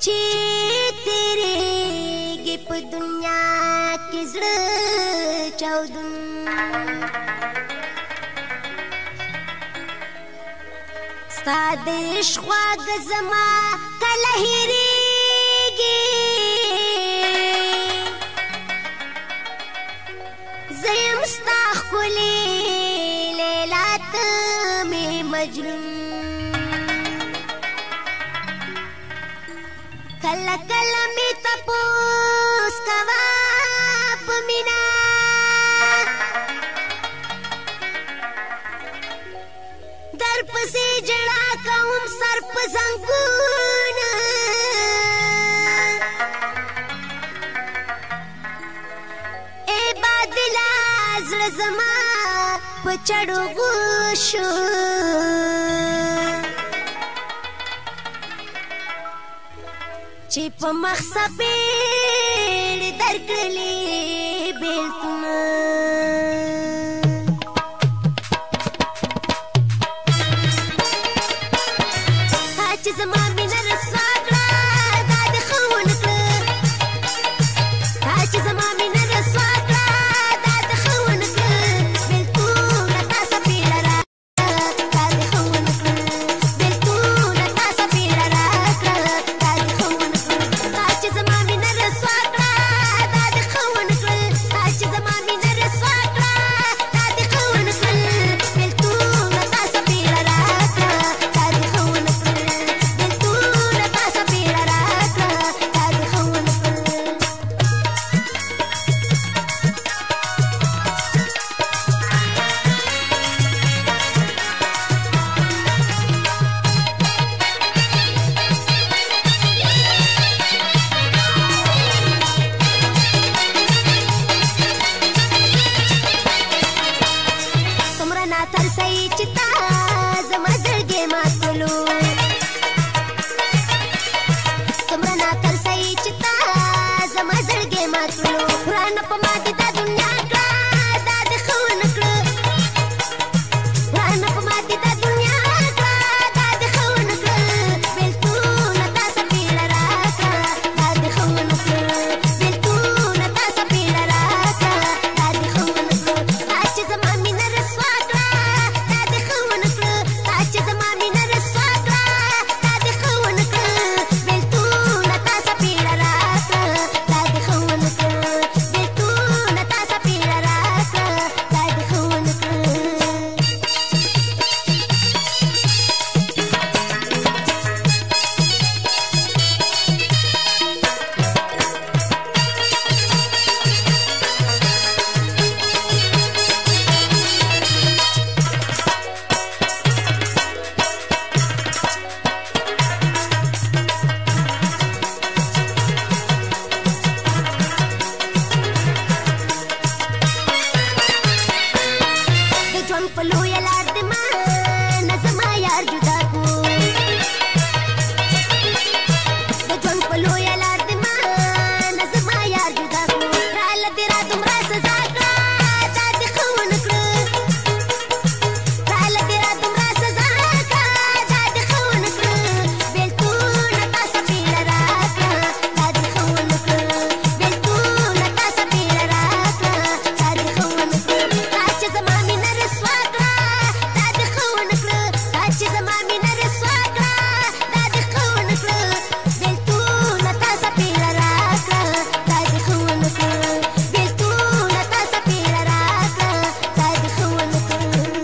چې تیریږي په دنیا کې زړه چاودون ستا د عشق خواږه زما کله هېرېږي زه یم ستا ښکلې لیلا ته مې مجنون کله کله مې تپوس کوه په مینه در پسې ژړا کوم سر په زنګونه ای بادله زړه زما په چړو غوښو چې په مخ څپېړې درکړلې بېلتونه تا چې زما مینه رسوا کړه دا دې ښه ونه کړه تا چې زما مینه رسوا کړه دا دې ښه ونه کړه بېلتونه تا څپېړه راکړه دا دې ښه ونه کړه بېلتونه تا څپېړه راکړه دا دې ښه ونه کړه تا چې زما مینه رسوا کړه دا دې ښه ونه کړه تا چې زما مینه رسوا کړه دا دې ښه ونه کړه بېلتونه تا څپېړه راکړه دا دې ښه ونه کړه بېلتونه تا څپېړه راکړه دا دې ښه ونه کړه څومره ناترسۍ چې تا زما زړګی ماتولو څومره ناترسۍ چې تا زما زړګی ماتولو ورانه په ما دې دا دنیا کړه دا دې ښه ونه کړه ورانه په ما دې دا دنیا کړه دا دې ښه ونه کړه بېلتونه تا څپېړه راکړه دا دې ښه ونه کړه بېلتونه تا څپېړه راکړه دا دې ښه ونه کړه تا چې زما مینه رسوا کړه دا دې ښه ونه کړه تا چې زما مینه رسوا کړه دا دې ښه ونه کړه بېلتونه تا څپېړه راکړه دا دې ښه ونه کړه بېلتونه تا څپېړه راکړه دا دې ښه ونه کړه د ژوند په لویه لار د ما نه زما یار جدا کړو د ژوند په لویه لار د ما نه زما یار جدا کړو راله دې را دومره سزا کړه دا دې ښه ونه کړه راله دې را دومره سزا کړه دا دې ښه ونه کړه بېلتونه تا څپېړه راکړه دا دې ښه ونه کړه بېلتونه تا څپېړه راکړه دا دې ښه ونه کړه تا چې زما مینه رسوا کړه دا دې ښه ونه کړه تا چې زما مینه رسوا کړه دا دې ښه ونه کړه بېلتونه تا څپېړه راکړه دا دې ښه ونه کړه بېلتونه تا څپېړه راکړه دا دې ښه ونه کړه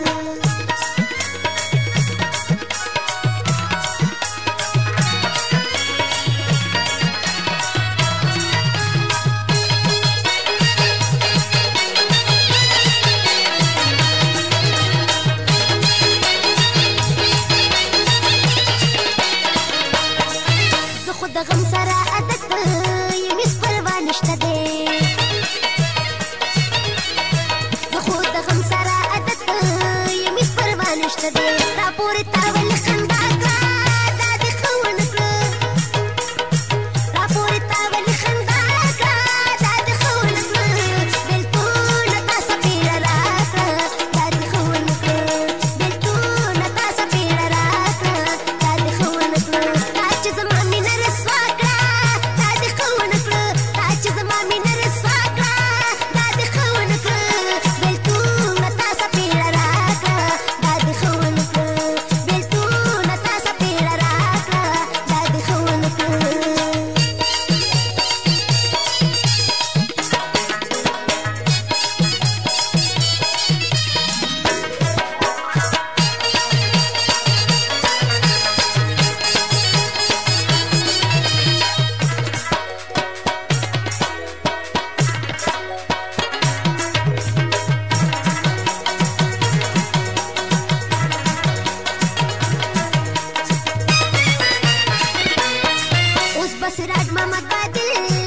زه خو د غم سره عادت یم هېڅ پروا نشته دی زه خو د غم سره عادت یم هېڅ پروا نشته دی راپورې تا ولې خندا کړه دا دې ښه ونه کړه راپورې تا ولې خندا کړه دا دې ښه ونه کړه بېلتونه تا څپېړه راکړه دا دې ښه ونه کړه بېلتونه تا څپېړه راکړه دا دې ښه ونه کړه تا چې زما مینه رسوا کړه سراج محمد عادل